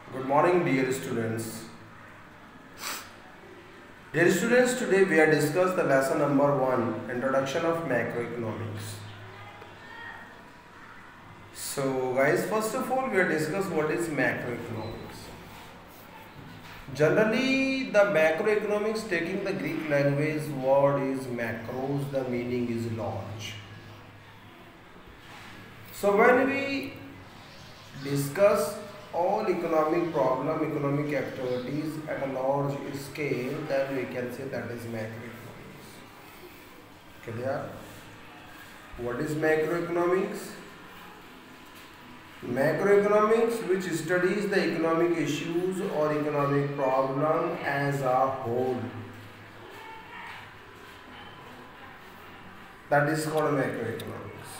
Good morning, dear students. Dear students, today we are discuss the lesson number 1, Introduction of Macroeconomics. So, guys, first of all, we are discuss what is macroeconomics. Generally, the macroeconomics, taking the Greek language word is macros, the meaning is large. So, when we discuss all economic problem, economic activities at a large scale, then we can say that is macroeconomics. Clear? What is macroeconomics? Macroeconomics, which studies the economic issues or economic problem as a whole. That is called macroeconomics.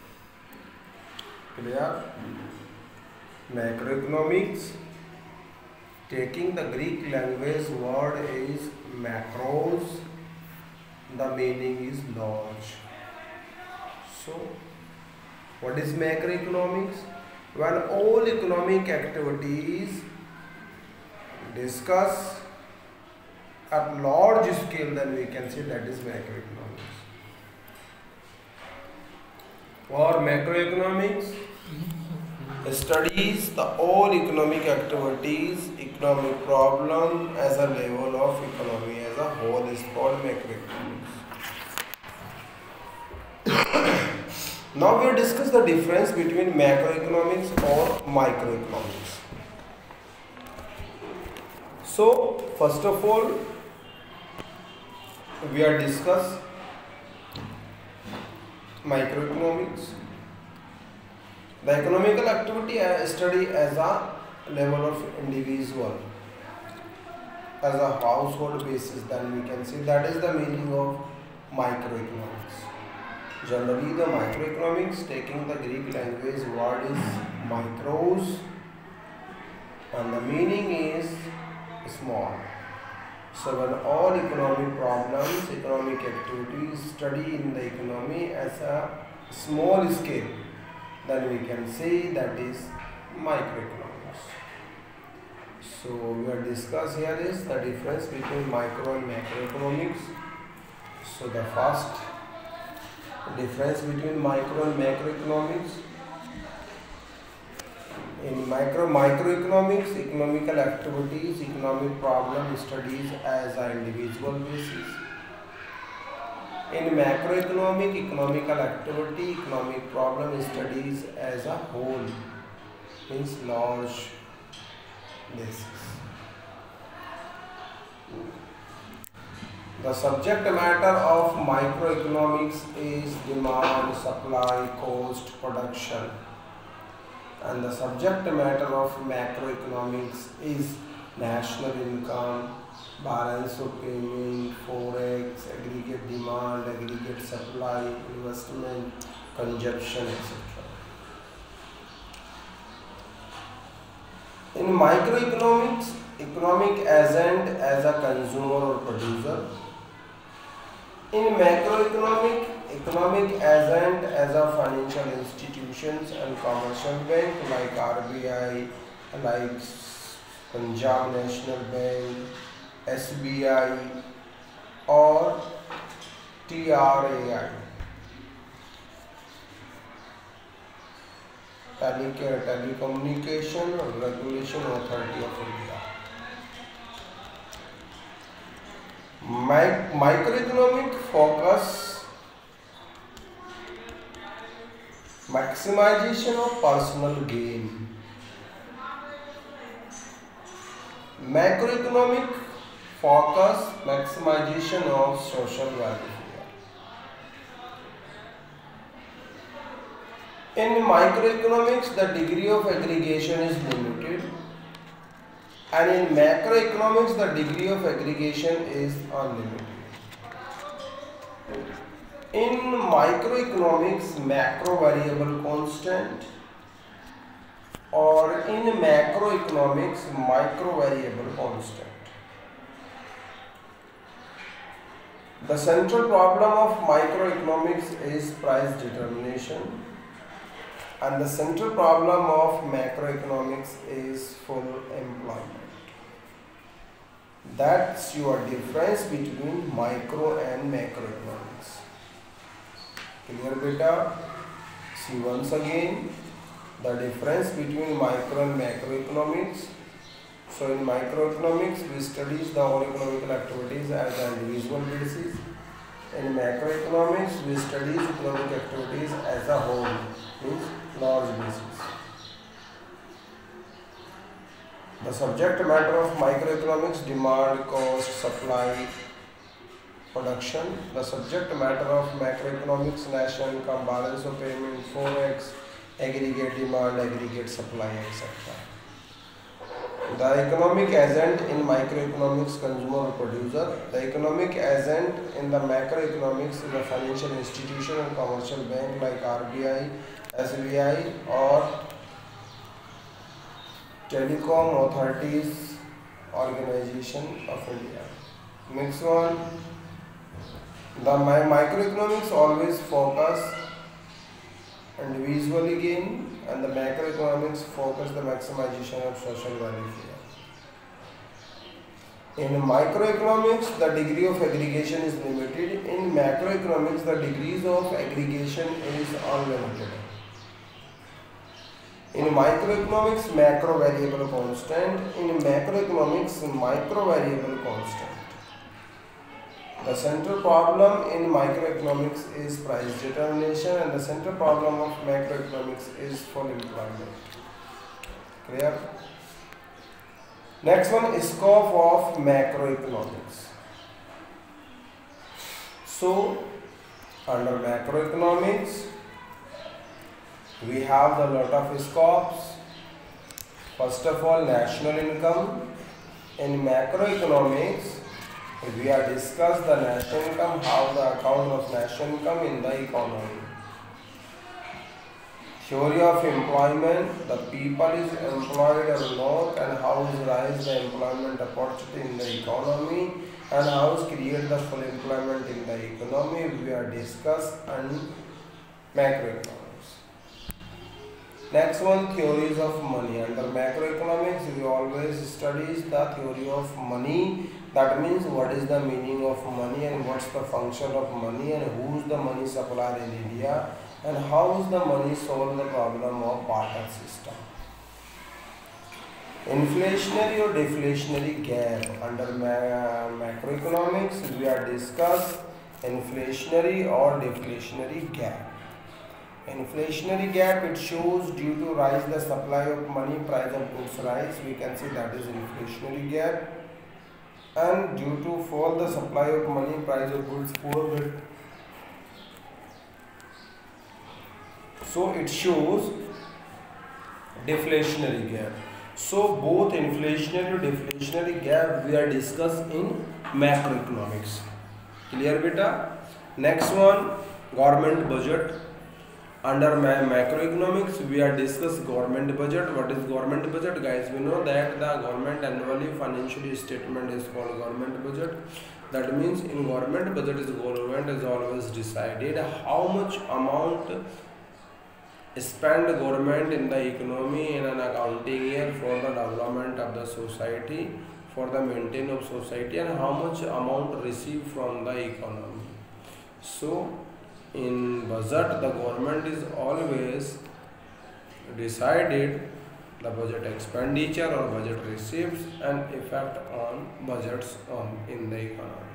Clear? Macroeconomics, taking the Greek language word is macros, the meaning is large. So, what is macroeconomics? When all economic activities discuss at large scale, then we can say that is macroeconomics. For macroeconomics studies the all economic activities, economic problem as a level of economy as a whole is called macroeconomics. Now we will discuss the difference between macroeconomics or microeconomics. So first of all, we are discuss microeconomics. The economical activity study as a level of individual, as a household basis, then we can say that is the meaning of microeconomics. Generally, the microeconomics, taking the Greek language word is micros, and the meaning is small. So when all economic problems, economic activities study in the economy as a small scale, then we can say that is microeconomics. So we are discuss here is the difference between micro and macroeconomics. So the first difference between micro and macroeconomics. In microeconomics, economical activities, economic problem studies as an individual basis. In macroeconomic, economical activity, economic problem studies as a whole, means large basis. The subject matter of microeconomics is demand, supply, cost, production. And the subject matter of macroeconomics is national income, balance of payment, forex, aggregate demand, aggregate supply, investment, consumption, etc. In microeconomics, economic agent as a consumer or producer. In macroeconomic, economic agent as a financial institutions and commercial bank like RBI, like Punjab National Bank, SBI or TRAI, Telecommunication Regulation Authority of India. Microeconomic focus maximization of personal gain. Macroeconomic focus maximization of social welfare. In microeconomics, the degree of aggregation is limited, and in macroeconomics, the degree of aggregation is unlimited. In microeconomics, macro variable constant, or in macroeconomics, micro variable constant. The central problem of microeconomics is price determination. And the central problem of macroeconomics is full employment. That's your difference between micro and macroeconomics. Clear beta? See once again the difference between micro and macroeconomics. So in microeconomics we study the all economical activities at an individual basis. In macroeconomics we study economic activities as a whole, means large basis. The subject matter of microeconomics: demand, cost, supply, production. The subject matter of macroeconomics: national income, balance of payment, forex, aggregate demand, aggregate supply, etc. The economic agent in microeconomics: consumer or producer. The economic agent in the macroeconomics is a financial institution and commercial bank like RBI, SBI or Telecom Authorities Organization of India. Next one, the microeconomics always focus individual gain and the macroeconomics focus the maximization of social value. In microeconomics, the degree of aggregation is limited. In macroeconomics, the degrees of aggregation is unlimited. In microeconomics, macro variable constant. In macroeconomics, micro variable constant. The central problem in microeconomics is price determination and the central problem of macroeconomics is full employment. Clear? Next one is scope of macroeconomics. So, under macroeconomics, we have a lot of scopes. First of all, national income. In macroeconomics, we are discuss the national income, how the account of national income in the economy. Theory of employment, the people is employed or not and how is rise the employment opportunity in the economy and how is create the full employment in the economy. We are discuss on macroeconomics. Next one, theories of money. Under macroeconomics, we always studies the theory of money. That means what is the meaning of money and what's the function of money and who's the money supplier in India and how is the money solve the problem of barter system. Inflationary or deflationary gap. Under macroeconomics, we are discuss inflationary or deflationary gap. Inflationary gap, it shows due to rise the supply of money, price of goods rise. We can see that is inflationary gap. And due to fall the supply of money, price of goods fall bit. So it shows deflationary gap. So both inflationary and deflationary gap we are discussed in macroeconomics. Clear beta? Next one, government budget. Under macroeconomics, we are discuss government budget. What is government budget, guys? We know that the government annually financial statement is called government budget. That means in government budget is government is always decided how much amount spend government in the economy in an accounting year for the development of the society, for the maintenance of society, and how much amount received from the economy. So in budget, the government is always decided the budget expenditure or budget receipts and effect on budgets in the economy.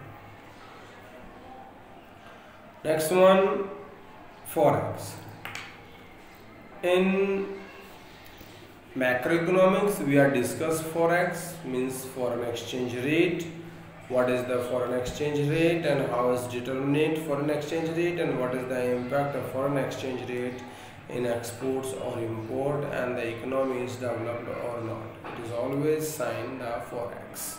Next one, forex. In macroeconomics, we are discuss forex, means foreign exchange rate. What is the foreign exchange rate and how is determined foreign exchange rate and what is the impact of foreign exchange rate in exports or import and the economy is developed or not. It is always signed the forex.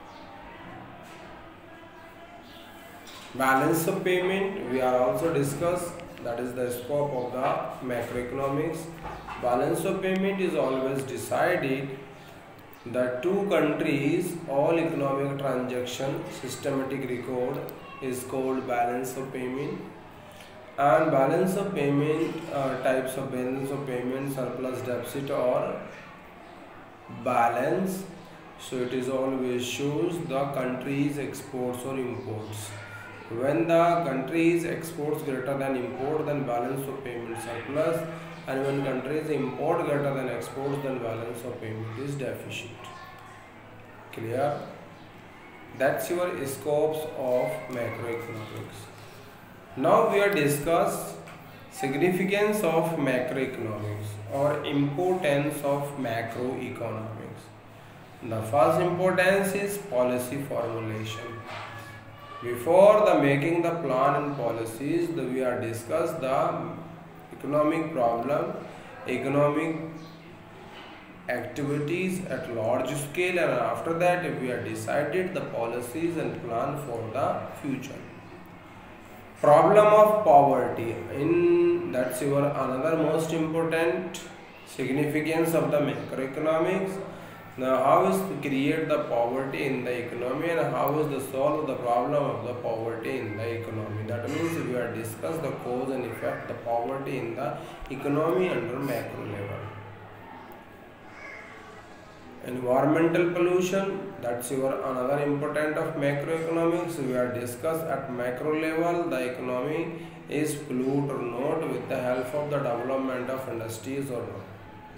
Balance of payment we are also discussed, that is the scope of the macroeconomics. Balance of payment is always decided the two countries all economic transaction systematic record is called balance of payment. And balance of payment, types of balance of payment, surplus, deficit, or balance. So it is always shows the country's exports or imports. When the country's exports greater than import, then balance of payment surplus, and when country's import greater than exports, then balance of payment is deficit. Clear? That's your scopes of macroeconomics. Now we are discuss significance of macroeconomics or importance of macroeconomics. The first importance is policy formulation. Before the making the plan and policies, we are discuss the economic problem, economic activities at large scale, and after that we are decided the policies and plan for the future. Problem of poverty, in that's your another most important significance of the macroeconomics. Now how is to create the poverty in the economy, and how is to solve the problem of the poverty in the economy. That means we are discuss the cause and effect the poverty in the economy under macro level. Environmental pollution, that's your another important of macroeconomics. We are discuss at macro level the economy is polluted or not with the help of the development of industries or not.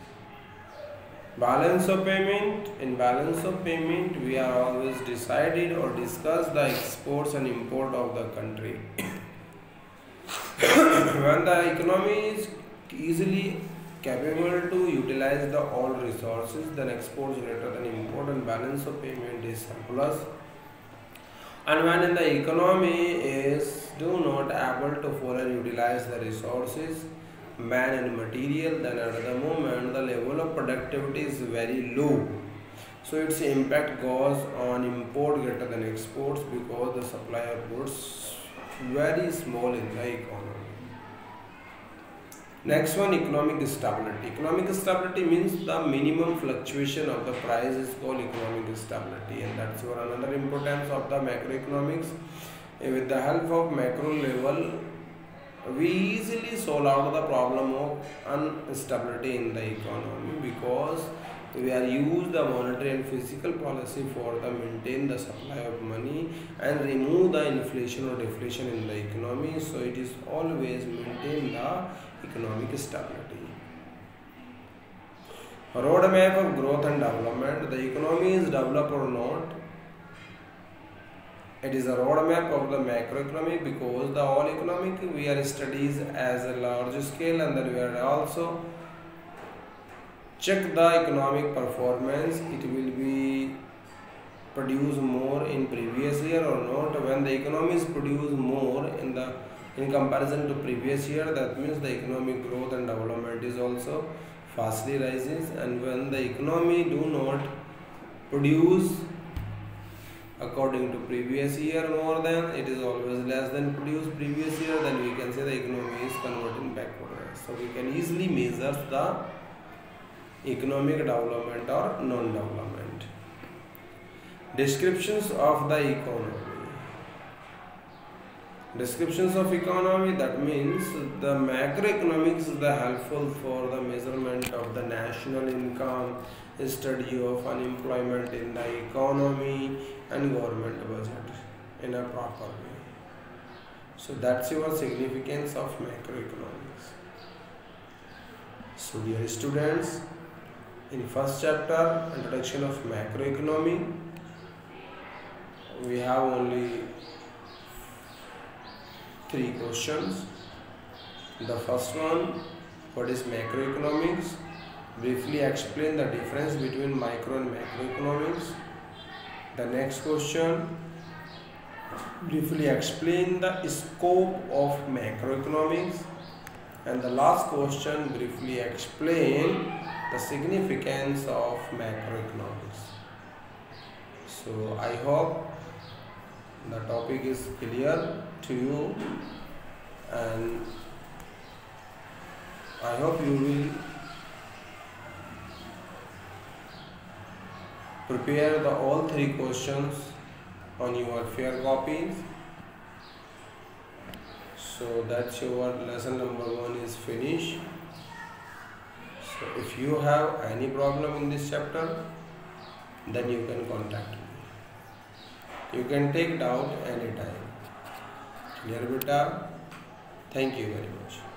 Balance of payment, in balance of payment we are always decided or discuss the exports and import of the country. When the economy is easily capable to utilize the all resources, then exports greater than import, and balance of payment is surplus. And when the economy is do not able to fully utilize the resources, man and material, then at the moment the level of productivity is very low. So its impact goes on import greater than exports, because the supply of goods very small in the economy. Next one, economic stability. Economic stability means the minimum fluctuation of the price is called economic stability, and that's your another importance of the macroeconomics. With the help of macro level, we easily solve out the problem of instability in the economy, because we are use the monetary and fiscal policy for the maintain the supply of money and remove the inflation or deflation in the economy. So it is always maintain the economic stability. A roadmap of growth and development. The economy is developed or not, it is a roadmap of the macroeconomy, because the all economic we are studies as a large scale, and then we are also check the economic performance. It will be produce more in previous year or not. When the economy is produce more in comparison to previous year, that means the economic growth and development is also fastly rises. And when the economy do not produce according to previous year more than, it is always less than produce previous year, then we can say the economy is converting backward. So we can easily measure the economic development or non-development. Descriptions of the economy. Descriptions of economy, that means the macroeconomics is the helpful for the measurement of the national income, study of unemployment in the economy, and government budget in a proper way. So that's your significance of macroeconomics. So dear students, in first chapter, introduction of macroeconomy, we have only 3 questions. The first one, what is macroeconomics? Briefly explain the difference between micro and macroeconomics. The next question, briefly explain the scope of macroeconomics. And the last question, briefly explain the significance of macroeconomics. So I hope the topic is clear to you, and I hope you will prepare the all 3 questions on your fair copies. So that's your lesson number 1 is finished. So if you have any problem in this chapter, then you can contact me. You can take doubt anytime. Clear beta? Thank you very much.